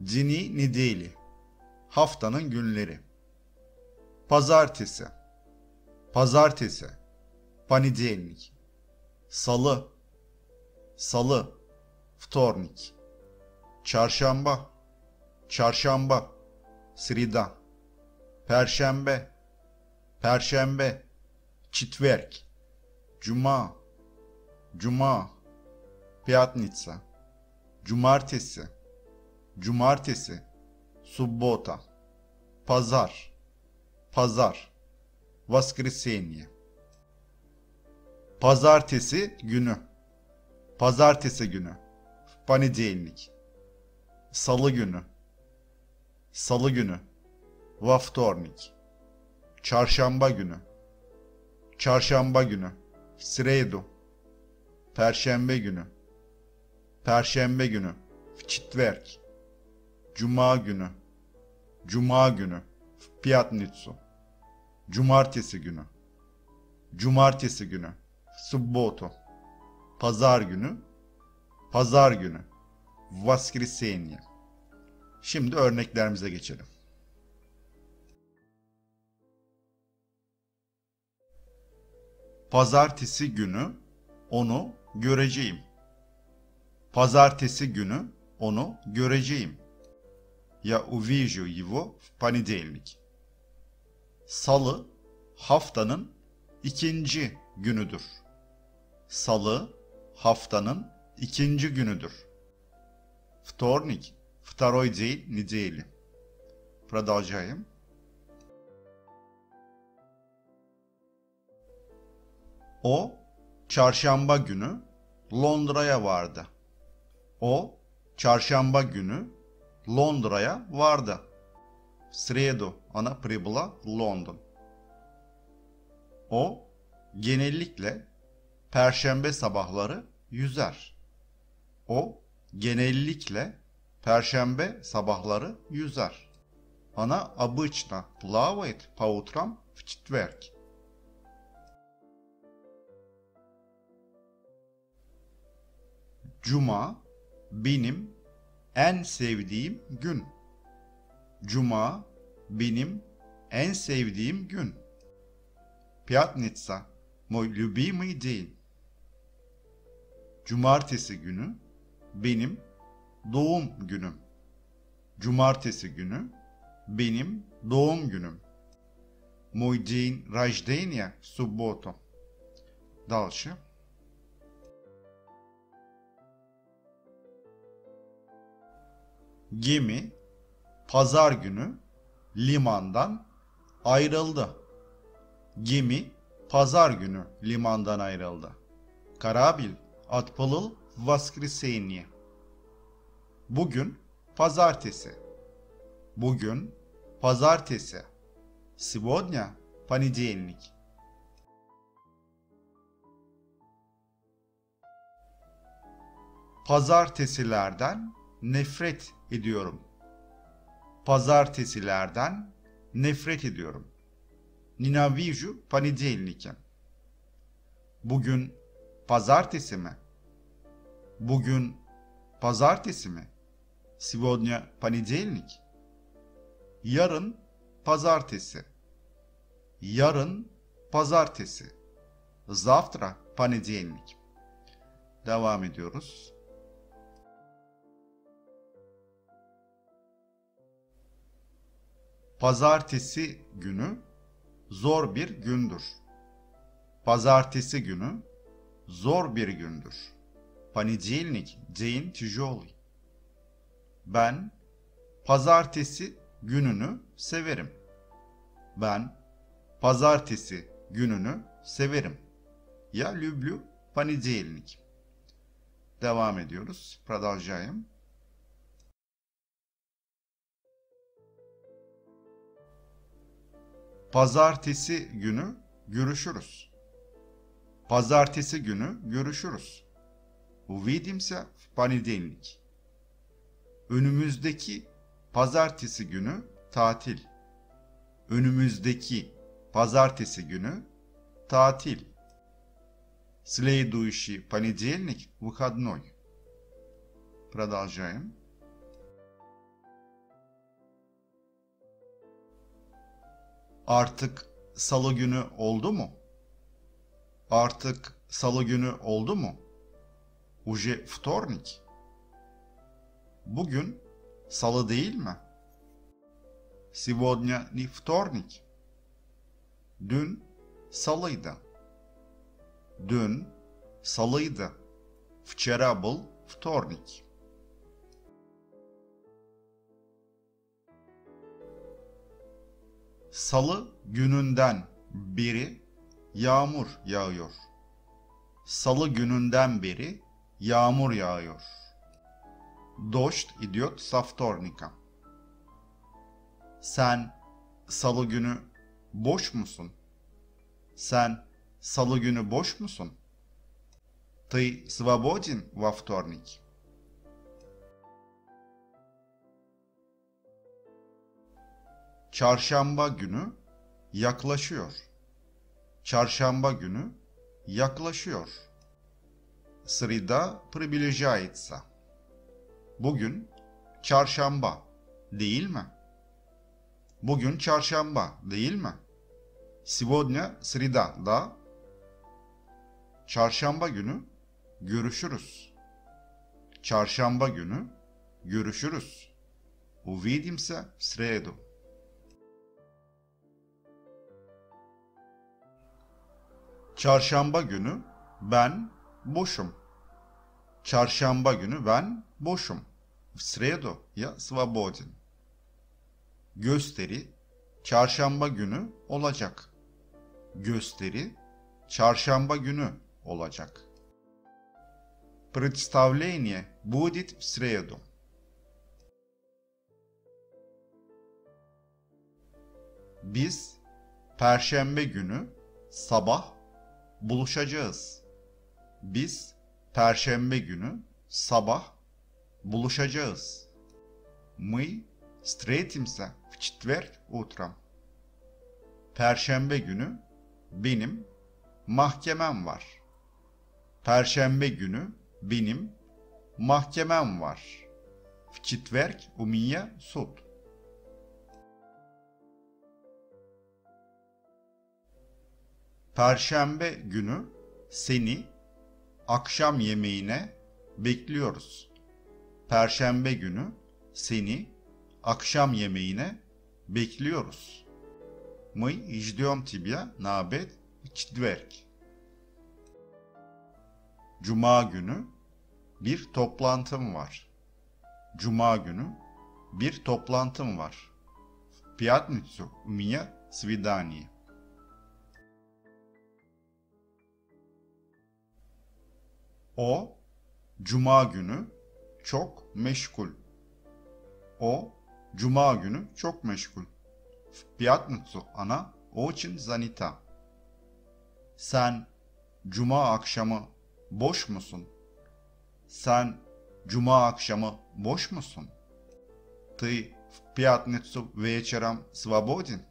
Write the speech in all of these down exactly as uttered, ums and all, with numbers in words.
Dini недели. Haftanın günleri. Pazartesi. Pazartesi. Понедельник. Salı. Salı. Вторник. Çarşamba. Çarşamba. Srida. Perşembe. Perşembe. Четверг. Cuma. Cuma. Пятница. Cumartesi. Cumartesi. Суббота. Pazar. Pazar. Воскресенье. Pazartesi günü. Pazartesi günü. Понедельник. Salı günü. Salı günü. Во вторник. Çarşamba günü. Çarşamba günü. В среду. Perşembe günü. Perşembe günü. В четверг. Cuma günü. Cuma günü. В пятницу. Cumartesi günü. Cumartesi günü. В субботу. Pazar günü. Pazar günü. В воскресенье. Şimdi örneklerimize geçelim. Pazartesi günü onu göreceğim. Pazartesi günü onu göreceğim. Я увижу его в понедельник. Salı haftanın ikinci günüdür. Salı haftanın ikinci günüdür. Вторник – второй день недели. Продолжаем. O çarşamba günü Londra'ya vardı. O çarşamba günü Londra'ya vardı. В среду она прибыла в Лондон. O genellikle perşembe sabahları yüzer. O genellikle perşembe sabahları yüzer. Она обычно плавает по утрам в четверг. Cuma benim en sevdiğim gün. Cuma benim en sevdiğim gün. Пятница мой любимый день. Cumartesi günü benim doğum günüm. Cumartesi günü benim doğum günüm. Мой день рождения в субботу. Дальше. Gemi pazar günü limandan ayrıldı. Gemi pazar günü limandan ayrıldı. Karabil отплыл в воскресенье. Bugün pazartesi. Bugün pazartesi. Сегодня понедельник. Pazartesilerden nefret ediyorum. Pazartesilerden nefret ediyorum. Nенавижу понедельники. Bugün pazartesi mi? Bugün pazartesi mi? Сегодня понедельник. Yarın pazartesi. Yarın pazartesi. Завтра понедельник. Devam ediyoruz. Pazartesi günü zor bir gündür. Pazartesi günü zor bir gündür. Понедельник день тяжелый. Ben pazartesi gününü severim. Ben pazartesi gününü severim. Я люблю понедельник. Devam ediyoruz. Продолжаем. Pazartesi günü görüşürüz. Pazartesi günü görüşürüz. Увидимся в понедельник. Önümüzdeki pazartesi günü tatil. Önümüzdeki pazartesi günü tatil. Следующий понедельник выходной. Продолжаем. Artık salı günü oldu mu? Artık salı günü oldu mu? Уже вторник. Bugün salı değil mi? Сегодня не вторник. Dün salıydı. Dün salıydı. Вчера был вторник. Salı gününden beri yağmur yağıyor. Salı gününden beri yağmur yağıyor. Дождь идет со вторника. Sen salı günü boş musun? Sen salı günü boş musun? Ты свободен во вторник? Çarşamba günü yaklaşıyor. Çarşamba günü yaklaşıyor. Среда приближается. Bugün çarşamba değil mi? Bugün çarşamba değil mi? Сегодня среда, да? Çarşamba günü görüşürüz. Çarşamba günü görüşürüz. Увидимся в среду. Çarşamba günü ben boşum. Çarşamba günü ben boşum. В среду я свободен. Gösteri çarşamba günü olacak. Gösteri çarşamba günü olacak. Представление будет в среду. Biz perşembe günü sabah buluşacağız. Biz perşembe günü sabah buluşacağız. Мы встретимся в четверг утром. Perşembe günü benim mahkemem var. Perşembe günü benim mahkemem var. В четверг у меня суд. Perşembe günü seni akşam yemeğine bekliyoruz. Perşembe günü seni akşam yemeğine bekliyoruz. Мы ждем тебя на обед в четверг. Cuma günü bir toplantım var. Cuma günü bir toplantım var. В пятницу у меня свидание. O cuma günü çok meşgul. O cuma günü çok meşgul. В пятницу она очень занята. Sen cuma akşamı boş musun? Sen cuma akşamı boş musun? Ты в пятницу вечером свободен?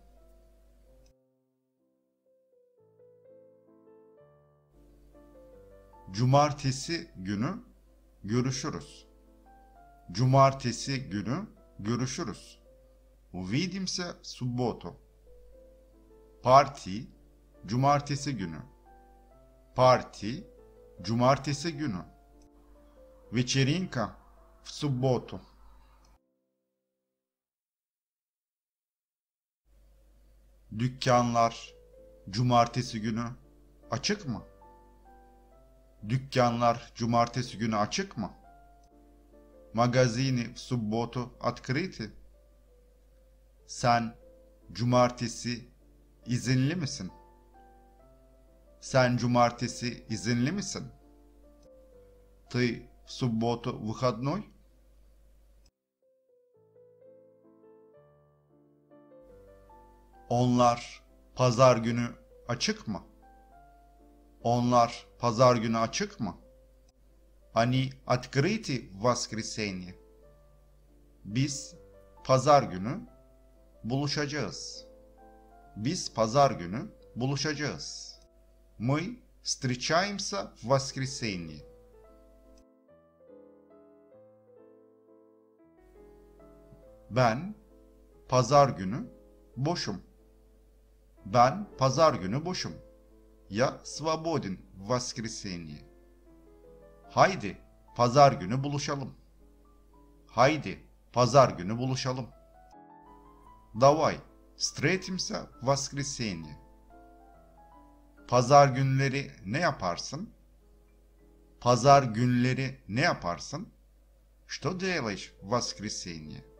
Cumartesi günü görüşürüz. Cumartesi günü görüşürüz. Увидимся в субботу. Parti cumartesi günü. Parti cumartesi günü. Вечеринка в субботу. Dükkanlar cumartesi günü açık mı? Dükkanlar cumartesi günü açık mı? Магазины в субботу открыты? Sen cumartesi izinli misin? Sen cumartesi izinli misin? Ты в субботу выходной? Onlar pazar günü açık mı? Onlar pazar günü açık mı? Они открыты в воскресенье? Biz pazar günü buluşacağız. Biz pazar günü buluşacağız. Мы встречаемся в воскресенье. Ben pazar günü boşum. Ben pazar günü boşum. Я свободен в воскресенье. Haydi, pazar günü buluşalım. Haydi, pazar günü buluşalım. Давай, встретимся в воскресенье. Pazar günleri ne yaparsın? Pazar günleri ne yaparsın? Что делаешь в воскресенье?